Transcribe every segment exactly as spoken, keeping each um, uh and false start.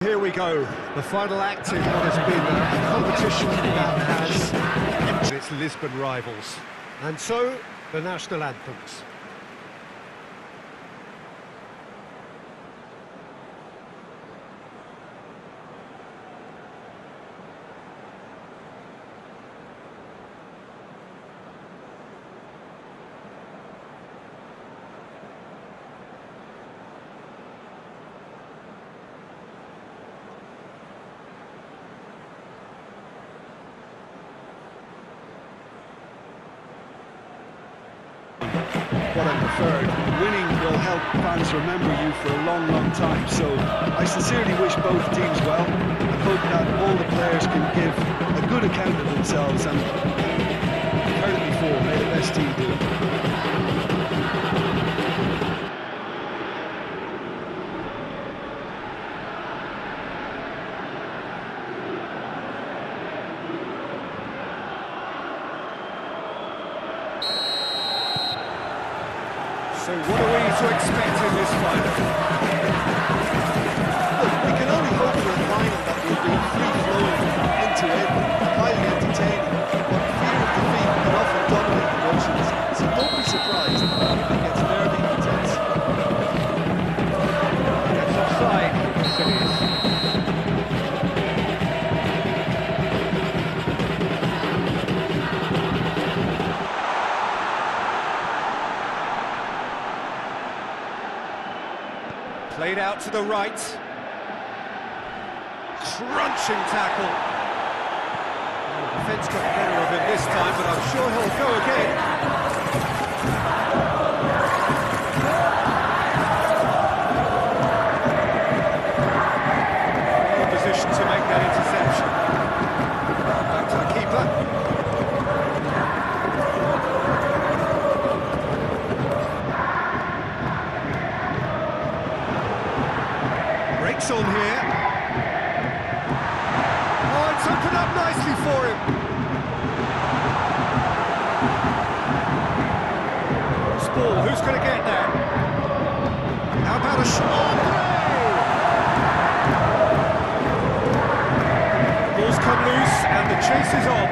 Here we go, the final act in what has been a competition that has its Lisbon rivals. And so, the national anthems. What I preferred. Winning will help fans remember you for a long, long time. So I sincerely wish both teams well and hope that all the players can give a good account of themselves. And I've heard it before, may the best team do it. So what are we to expect in this final? Look, we can only hope for a final that will be free-flowing, into it, highly entertaining, but fear of defeat can often dominate emotions, so don't be surprised if it gets nervy and tense. It's offside, yes it is. Played out to the right. Crunching tackle. Oh, the defence got the better of him this time, but I'm sure he'll go again. In position to make that interception. Back to the keeper. Breaks on here. Oh, it's opened up nicely for him. Loose ball, who's going to get there? How about a shot? The ball's come loose and the chase is on.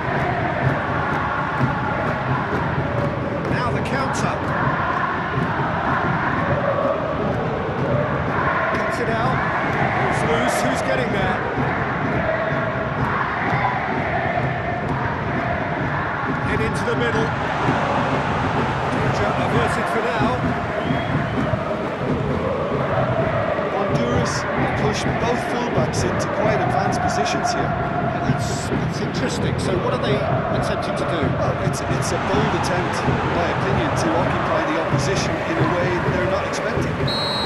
Now the counter. It out. It's loose. Who's getting there? Head into the middle. Danger averted for now. Honduras pushed both fullbacks into quite advanced positions here. Yeah, that's, that's interesting. So what are they attempting to do? Well, it's, it's a bold attempt, in my opinion, to occupy the opposition in a way they're not expecting.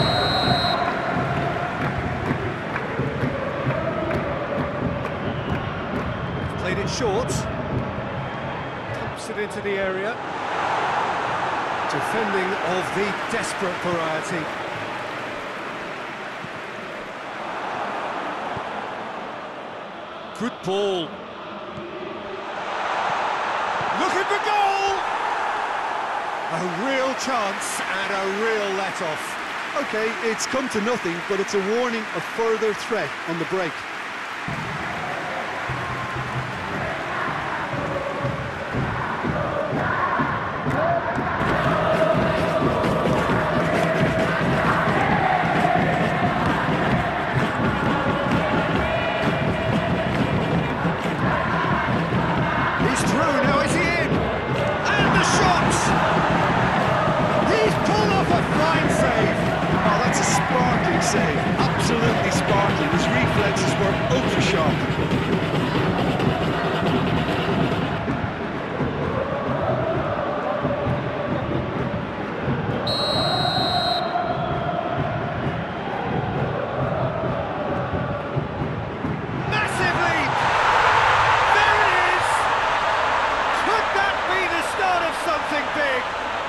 Played it short, pumps it into the area. Defending of the desperate variety. Good ball. Looking for goal! A real chance and a real let-off. Okay, it's come to nothing, but it's a warning of further threat on the break. Save. Absolutely sparkling. His reflexes were ultra sharp. Massive lead! There it is! Could that be the start of something big?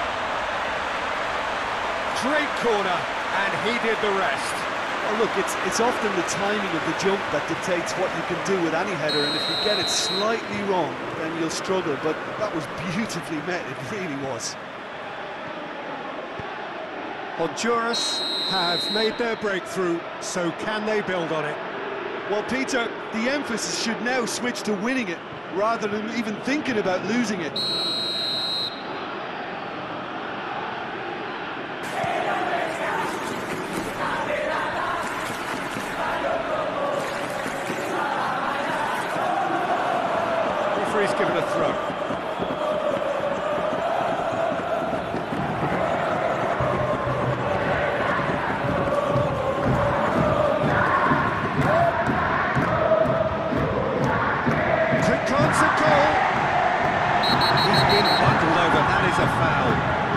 Great corner. And he did the rest. Oh, look, it's it's often the timing of the jump that dictates what you can do with any header, and if you get it slightly wrong, then you'll struggle, but that was beautifully met, it really was. Honduras have made their breakthrough, so can they build on it? Well, Peter, the emphasis should now switch to winning it, rather than even thinking about losing it. Referee's given a throw. He's been bundled over, that is a foul.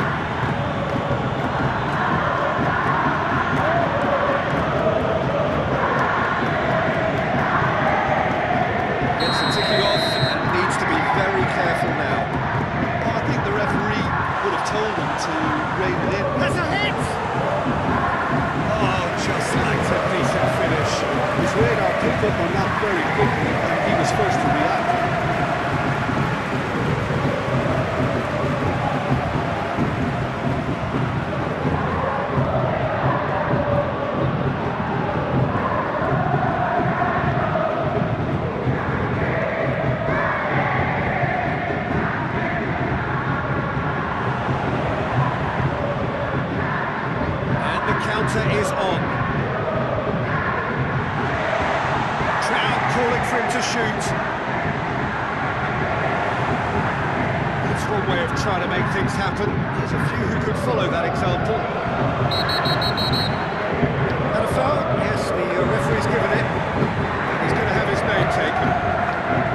Gets the ticking off and needs to be very careful now. Well, I think the referee would have told him to rein it in. That's a hit! Oh, just like a decent finish. His radar picked up on that very quickly, and he was first to react. Is on. Trout calling for him to shoot. That's one way of trying to make things happen. There's a few who could follow that example. And a foul? Yes, the uh, referee's given it. He's going to have his name taken.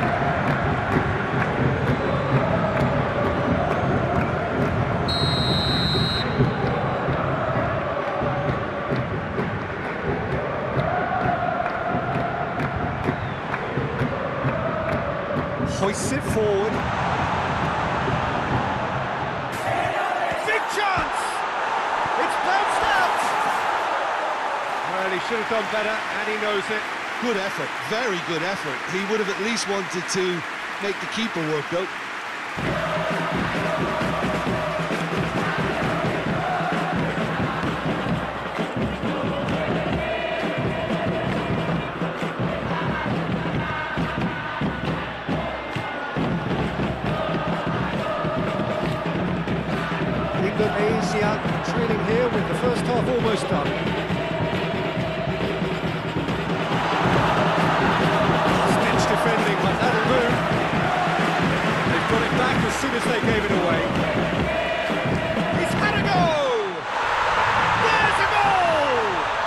Hoists it forward. Big chance! It's bounced out! Well, he should have done better, and he knows it. Good effort, very good effort. He would have at least wanted to make the keeper work, though. Indonesia trailing here with the first half almost done. Stitch defending, but that'll do. They've got it back as soon as they gave it away. He's had a goal! There's a goal!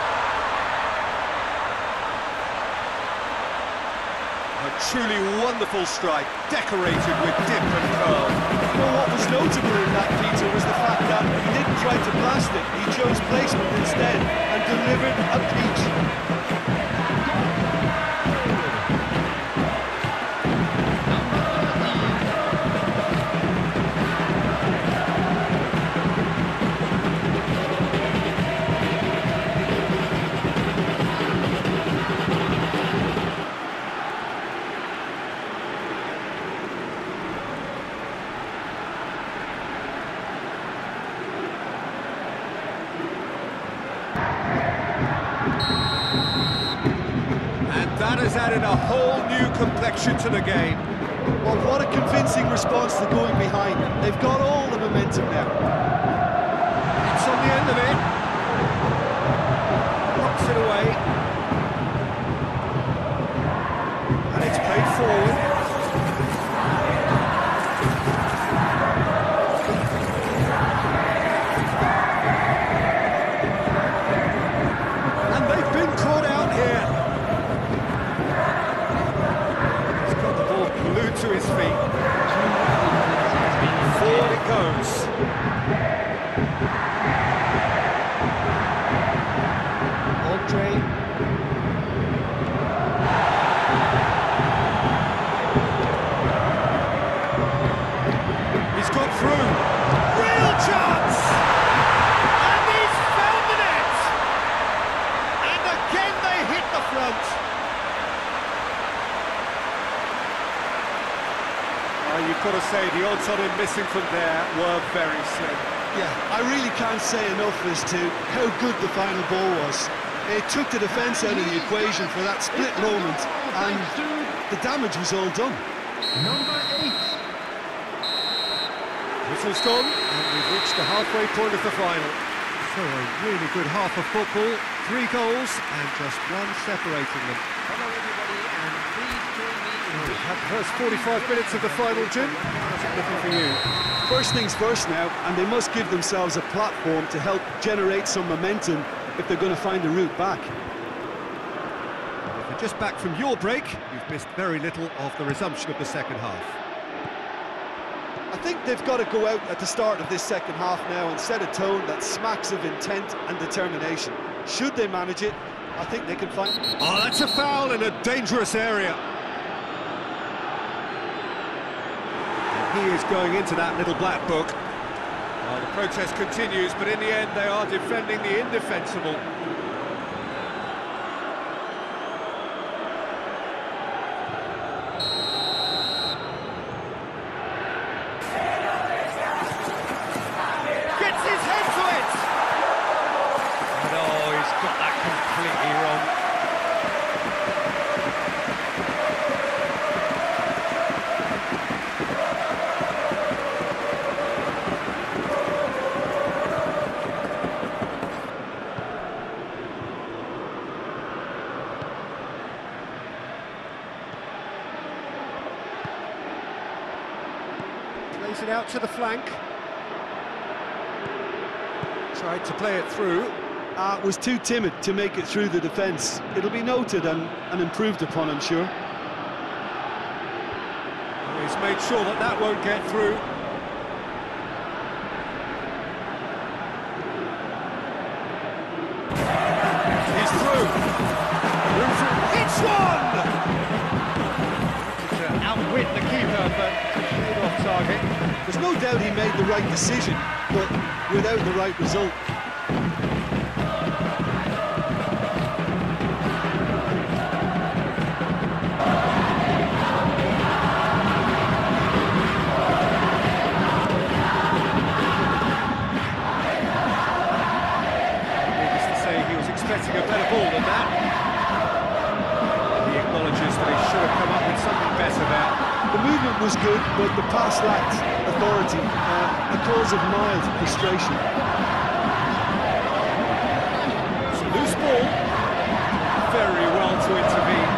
A truly wonderful strike, decorated with dip and curl. Well, what was notable in that, Peter, was the fact that he didn't try to blast it. He chose placement instead and delivered a peach. That has added a whole new complexion to the game. Well, what a convincing response to going behind. They've got all the momentum now. It's on the end of it. Knocks it away. And it's played forward. And they've been caught out here. To his feet. Forward it goes. Andre. He's got through. Real chance! And he's found the net! And again they hit the front. You've got to say, the odds on him missing from there were very slim. Yeah, I really can't say enough as to how good the final ball was. It took the defence out of the equation for that split moment, and the damage was all done. Number eight. Whistle's gone, and we've reached the halfway point of the final. So a really good half of football, three goals, and just one separating them. Hello everybody, and please join me in We have the first forty-five minutes of the final, Jim. How's it looking for you? First things first now, and they must give themselves a platform to help generate some momentum if they're going to find a route back. If you're just back from your break, you've missed very little of the resumption of the second half. I think they've got to go out at the start of this second half now and set a tone that smacks of intent and determination. Should they manage it, I think they can find... Oh, that's a foul in a dangerous area. And he is going into that little black book. Well, the protest continues, but in the end they are defending the indefensible. Gets his head to it! No, he's got that completely wrong. Plays it out to the flank. Tried to play it through. Uh, was too timid to make it through the defence. It'll be noted and, and improved upon, I'm sure. He's made sure that that won't get through. He's through. It's one! To outwit the keeper, but shade off target. There's no doubt he made the right decision, but without the right result. Needless to say, he was expecting a better ball than that. He acknowledges that he should have come up with something better there. The movement was good, but the pass lacked authority, uh, a cause of mild frustration. It's a loose ball. Very well to intervene.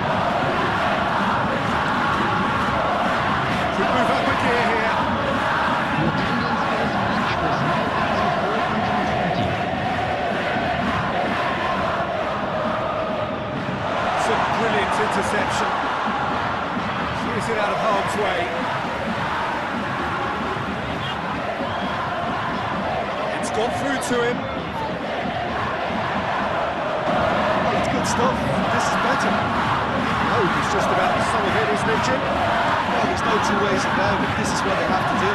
Could move up a gear here. The attendance for this match was nine thousand four hundred twenty. It's a brilliant interception. Clears it out of harm's way. It's got through to him. It's good stuff. This is better. Oh, he's just about the sum of it, isn't it, Jim? Well, there's no two ways about it. This is what they have to do.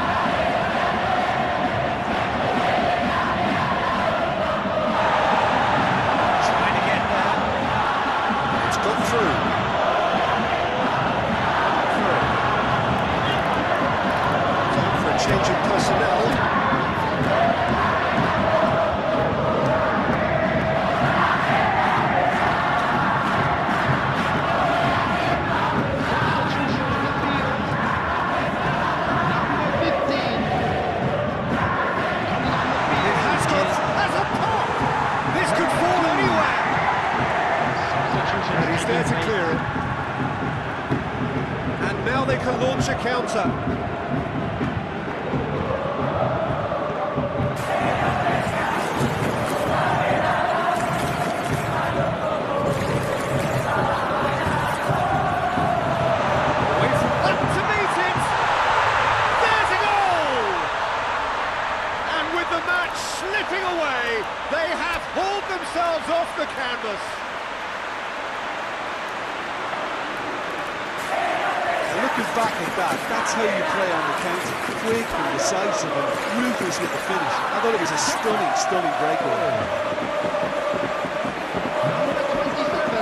Trying to get there. It's got through. Through. Time for a change of personnel. It has got, has a pop! This could fall anywhere! And he's there to clear it. And now they can launch a counter. Away from up to meet it! There's a goal! And with the match slipping away, they have hauled themselves off the canvas. Looking back at that, that's how you play on the counter. Quick and decisive and ruthless with the finish. I thought it was a stunning, stunning breakaway. Number twenty-seven.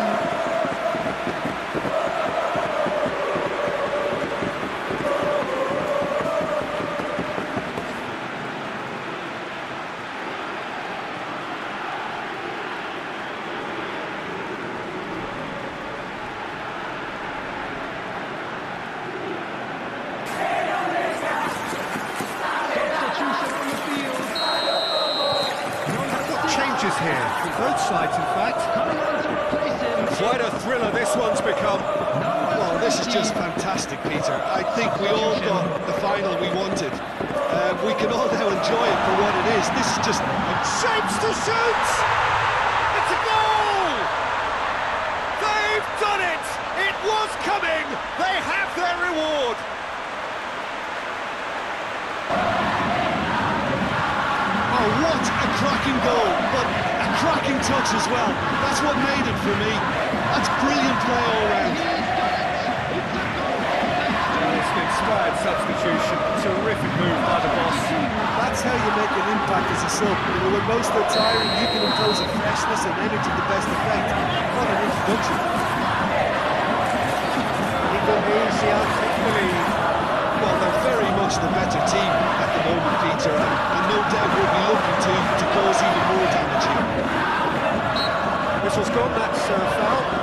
both sides, in fact. Coming on to replace him. Quite a thriller this one's become. Well, this is just fantastic, Peter. I think we all got the final we wanted. Uh, we can all now enjoy it for what it is. This is just... Shapes to shoot! It's a goal! They've done it! It was coming! They have their reward! Oh, what a cracking goal, but a cracking touch as well. That's what made it for me. That's brilliant play all round. It's an inspired substitution. Terrific move by the boss. That's how you make an impact as a sub. You know, when most are tiring, you can impose a freshness and energy to best effect. What an introduction. Indonesia take the lead. Well, they're very much the better team at the moment, Peter, and, and no doubt will be looking to, to cause even more damage here. Whistle's gone, that's uh, foul.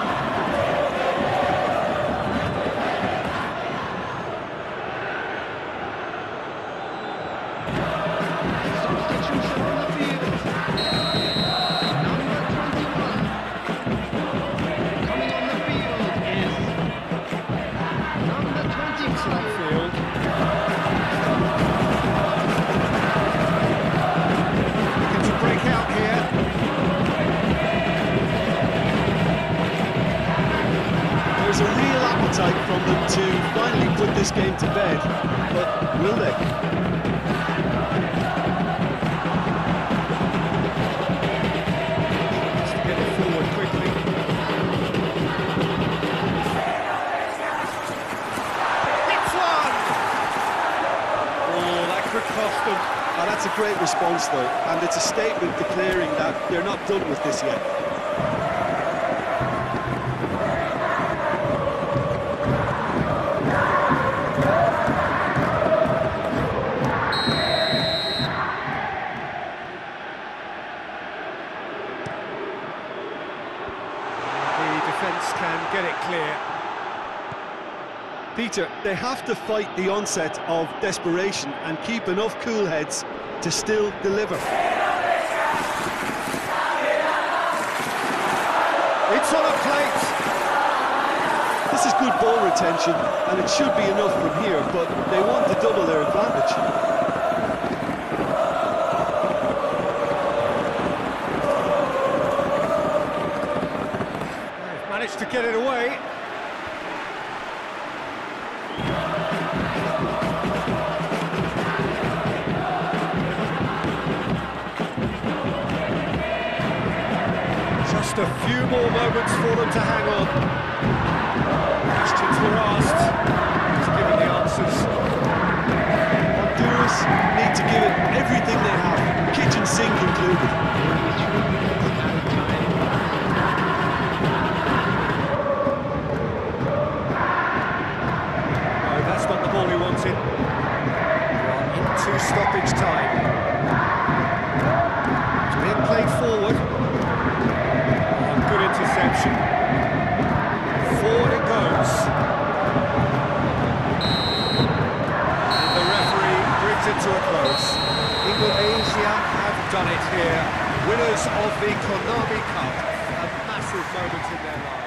Substitution on the field. Number twenty-one. Coming on the field is number twenty-five. Field. Looking to break out here. There's a real appetite from them to finally put this game to bed, but will they? Get it forward quickly. It's one! Oh, that could cost them. Oh, that's a great response, though, and it's a statement declaring that they're not done with this yet. Can get it clear. Peter, they have to fight the onset of desperation and keep enough cool heads to still deliver. It's on a plate. This is good ball retention, and it should be enough from here, but they want to double their advantage. Managed to get it away. Just a few more moments for them to hang on. Questions were asked. He's given the answers. Honduras need to give it everything they have, kitchen sink included. He wanted. We are into stoppage time. It's being played forward. Oh, good interception. Forward it goes. And the referee brings it to a close. Indonesia have done it here. Winners of the Konami Cup. A massive moment in their lives.